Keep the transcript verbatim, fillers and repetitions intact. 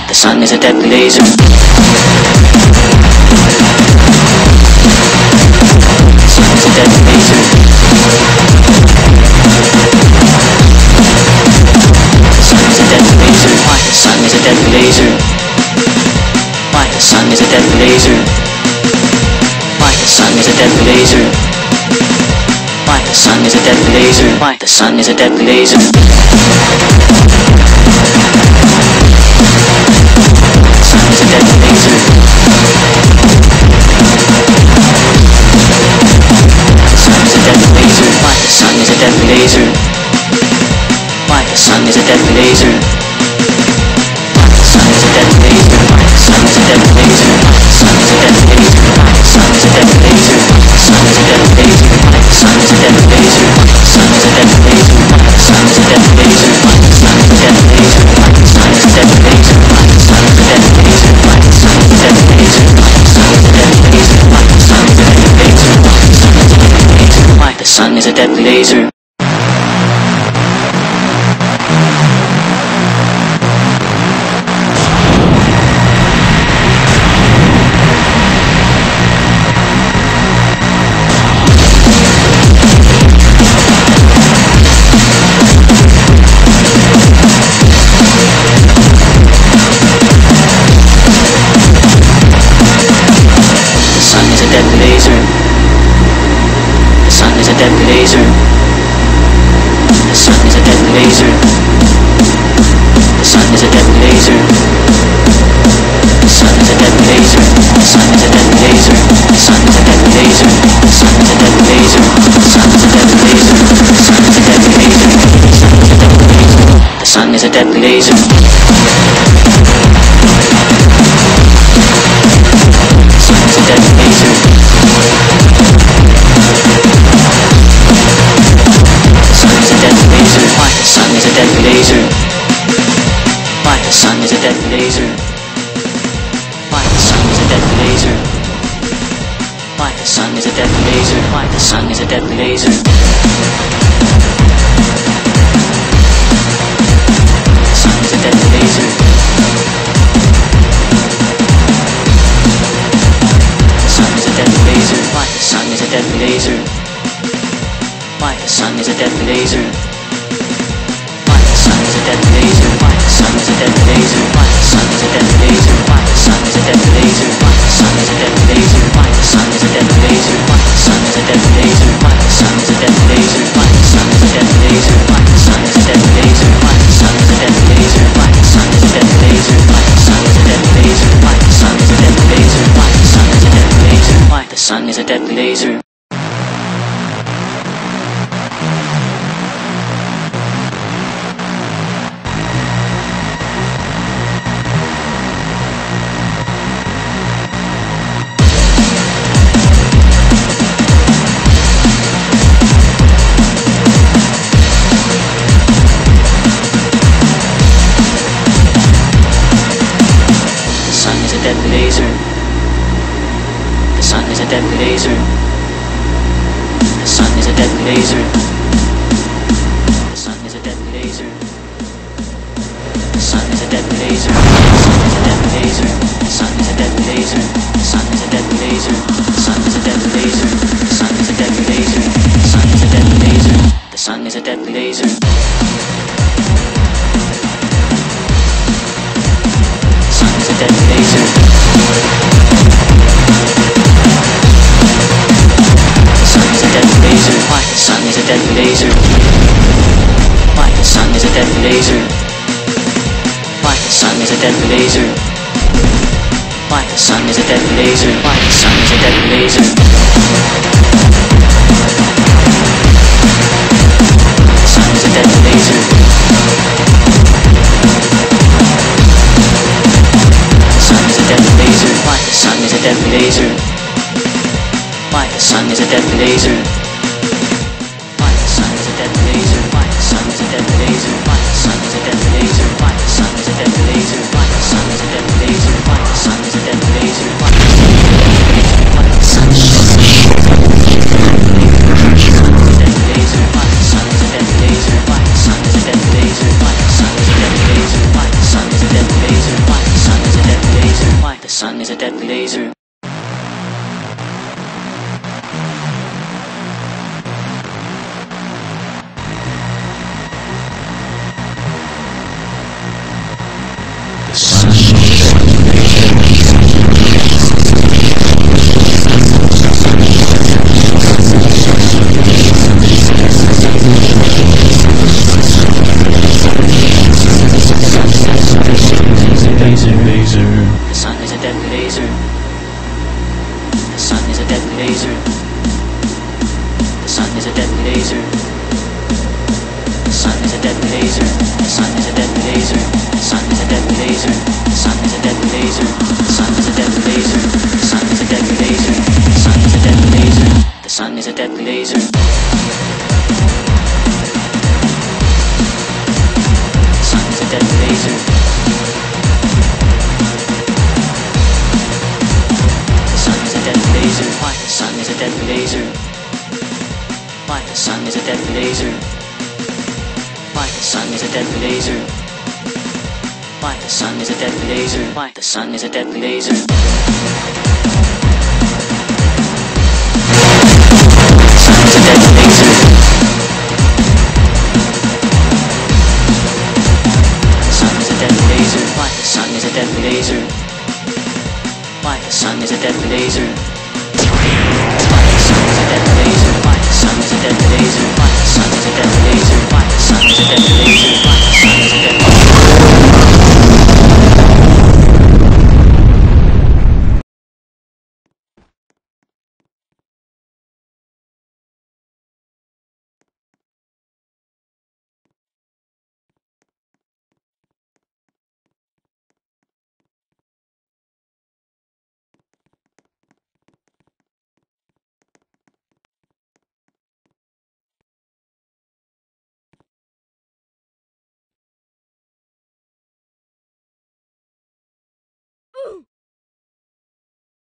The sun is a deadly laser. The sun is a deadly laser. The sun is a deadly laser. Why the sun is a deadly laser? Why the sun is a deadly laser? Why the sun is a deadly laser? Why the sun is a deadly laser? Why the sun is a deadly laser? Sun is a deadly laser. Sun is a deadly laser. Why the sun is a deadly laser? Why the sun is a deadly laser? Why the sun is a deadly laser? Why the sun is a deadly laser? Why the sun is a deadly laser? Why the sun is a deadly laser? Why the sun is a deadly laser? Why the sun is a deadly laser? Why the sun is a deadly laser? Why the sun is a deadly laser? Why the sun is a deadly laser? Why the sun is a deadly laser? Why the sun is a deadly laser? Why the sun is a deadly laser? Why the sun is a deadly laser? Why the sun is a deadly laser? Why the sun is a deadly laser? Why the sun is a deadly laser? The sun is a deadly laser. The sun is a deadly laser. The sun is a deadly laser. The sun is a deadly laser. The sun is a deadly laser. The sun is a deadly laser. The sun is a deadly laser. The sun is a deadly laser. The sun is a deadly laser. The sun is a deadly laser. The sun is a deadly laser. Why the sun is a deadly laser? Why the sun is a deadly laser? Why the sun is a deadly laser? Why the sun is a deadly laser? Why the sun is a deadly laser? The sun is a deadly laser. The sun is a deadly laser. Why the sun is a deadly laser? Why the sun is a deadly laser? Why the sun is a deadly laser? Why the sun is a deadly laser? Why the sun is a deadly laser? Why the sun is a deadly laser? Why the sun is a deadly laser? Why the sun is a deadly laser? Why the sun is a deadly laser? Why the sun is a deadly laser? Why the sun is a deadly laser? Why the sun is a deadly laser? Why the sun is a deadly laser? Why the sun is a deadly laser? Why the sun is a deadly laser? Why the sun is a deadly laser? Why the sun is a deadly laser? Why the sun is a deadly laser? Deadly laser. The sun is a deadly laser. The sun is a deadly laser. The sun is a deadly laser. The sun is a deadly laser. The sun is a deadly laser. The sun is a deadly laser. The sun is a deadly laser. The sun is a deadly laser. The sun is a deadly laser. The sun is a deadly laser. The sun is a deadly laser. Why the sun is a deadly laser? Why the sun is a deadly laser? Why the sun is a deadly laser? Why the sun is a deadly laser? Why the sun is a deadly laser? The sun is a deadly laser. The sun is a deadly laser. Why the sun is a deadly laser? Why the sun is a deadly laser? Why the sun is a deadly laser? Why the sun is a deadly laser? Why the sun is a deadly laser? Why the sun is a deadly laser? Why the sun is a deadly laser? Why the sun is a deadly laser? Why the sun is a deadly laser? Why the sun is a deadly laser? Why the sun is a deadly laser? Why the sun is a deadly laser? Why the sun is a deadly laser? Why the sun is a deadly laser? Why the sun is a deadly laser? Why the sun is a deadly laser. Why the sun is a deadly laser. Why the sun is a deadly laser. Why the sun is a deadly laser. The sun is a deadly laser. The sun is a deadly laser. Why the sun is a deadly laser. Why the sun is a deadly laser. Why the sun is a deadly laser. Why the sun is a deadly laser. Why the sun is a deadly laser. Why the sun is a deadly laser.